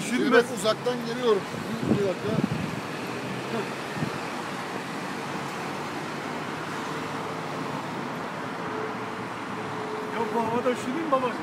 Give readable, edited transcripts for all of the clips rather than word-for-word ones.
Şimdi ben uzaktan geliyorum. Bir dakika. Yok bu havada üşüdün babacığım.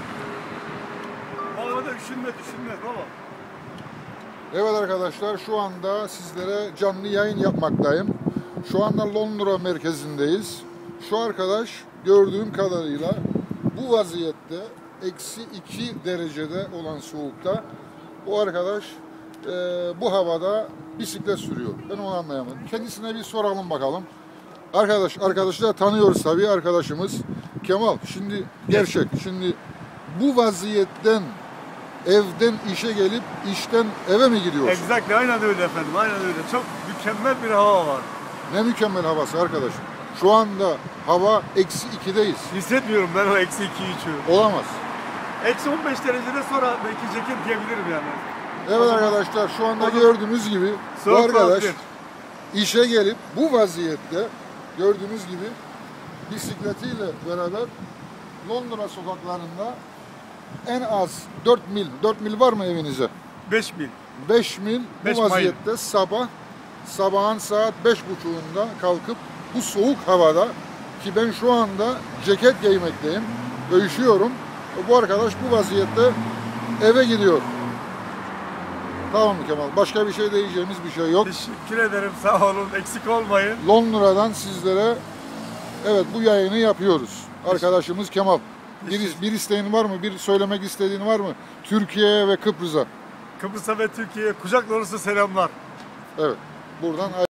Bu havada üşünmez baba. Evet arkadaşlar, şu anda sizlere canlı yayın yapmaktayım. Şu anda Londra merkezindeyiz. Şu arkadaş gördüğüm kadarıyla bu vaziyette -2 derecede olan soğukta o arkadaş bu havada bisiklet sürüyor. Ben onu anlayamadım. Kendisine bir soralım bakalım. Arkadaşlar tanıyoruz tabii, arkadaşımız Kemal. Şimdi gerçek. Şimdi bu vaziyetten evden işe gelip işten eve mi gidiyorsun? Exactly, aynen öyle efendim, aynen öyle. Çok mükemmel bir hava var. Ne mükemmel havası arkadaşım. Şu anda hava -2'deyiz. Hissetmiyorum ben o -2'yi hiç. Olamaz. -15 derecede sonra belki ceket giyebilirim yani. Evet arkadaşlar, şu anda gördüğünüz gibi bu Soğuk arkadaş olabilir. işe gelip bu vaziyette gördüğünüz gibi bisikletiyle beraber Londra sokaklarında en az 4 mil var mı evinize? 5 mil. 5 mil Beş bu vaziyette sabahın saat 5.30'unda kalkıp bu soğuk havada, ki ben şu anda ceket giymekteyim ve üşüyorum. Bu arkadaş bu vaziyette eve gidiyor. Tamam mı Kemal? Başka bir şey diyeceğimiz bir şey yok. Teşekkür ederim, sağ olun, eksik olmayın. Londra'dan sizlere evet bu yayını yapıyoruz. Arkadaşımız Kemal. Bir isteğin var mı? Bir söylemek istediğin var mı? Türkiye'ye ve Kıbrıs'a. Kıbrıs'a ve Türkiye'ye kucak dolusu selamlar. Evet. Buradan